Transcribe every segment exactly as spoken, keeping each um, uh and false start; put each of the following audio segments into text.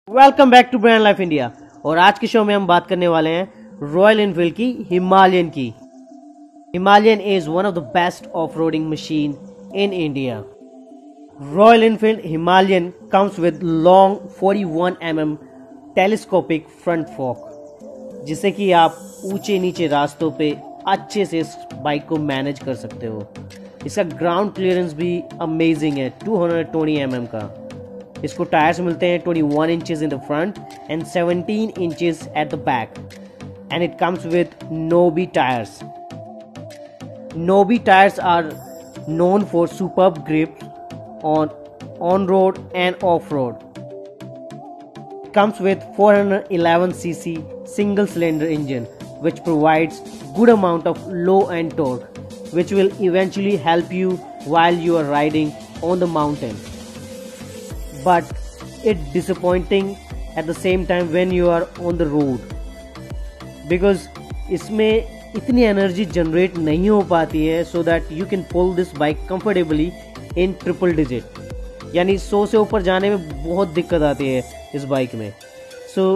Welcome back to Brand Life India. और आज के शो में हम बात करने वाले हैं रॉयल एनफील्ड की हिमालयन की। Himalayan is one of the best off roading machine in India. Royal Enfield Himalayan comes with long forty-one millimeter telescopic front fork, जिससे कि आप ऊंचे नीचे रास्तों पे अच्छे से इस बाइक को मैनेज कर सकते हो। इसका ग्राउंड क्लियरेंस भी अमेजिंग है, two hundred twenty millimeter का। इसको टायर्स मिलते हैं twenty-one inches in the front and seventeen inches at the back, and it comes with Nobi tires. Nobi tires are known for superb grip on on-road and off-road. It comes with four hundred eleven c c single-cylinder engine, which provides good amount of low-end torque, which will eventually help you while you are riding on the mountain. But it's disappointing at the same time when you are on the road, because इसमें इतनी energy generate नहीं हो पाती है so that you can pull this bike comfortably in triple digit. यानी सौ से ऊपर जाने में बहुत दिक्कत आती है इस बाइक में। So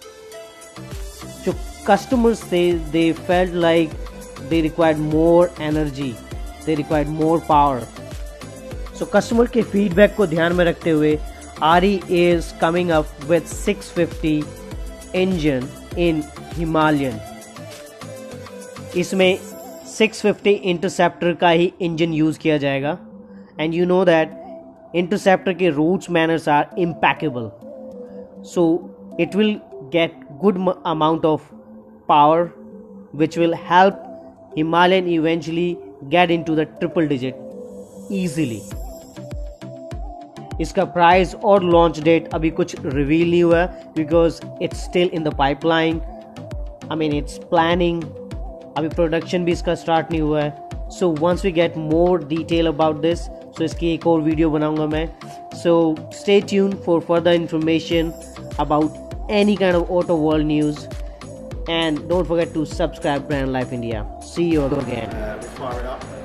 जो customers थे, they felt like they required more energy, they required more power. So customer के फीडबैक को ध्यान में रखते हुए R E is coming up with six fifty engine in Himalayan. इसमें six fifty Interceptor का ही इंजन यूज किया जाएगा, and you know that Interceptor के routes manners are impeccable, so it will get good amount of power, which will help Himalayan eventually get into the triple digit easily. इसका price और launch date अभी कुछ reveal नहीं हुआ है, because it's still in the pipeline. I mean it's planning, अभी production भी इसका स्टार्ट नहीं हुआ है। So once we get more detail about this, so इसकी एक और वीडियो बनाऊंगा मैं। So stay tune for further information about any kind of auto world news, and don't forget to subscribe Brand Life India. See you again.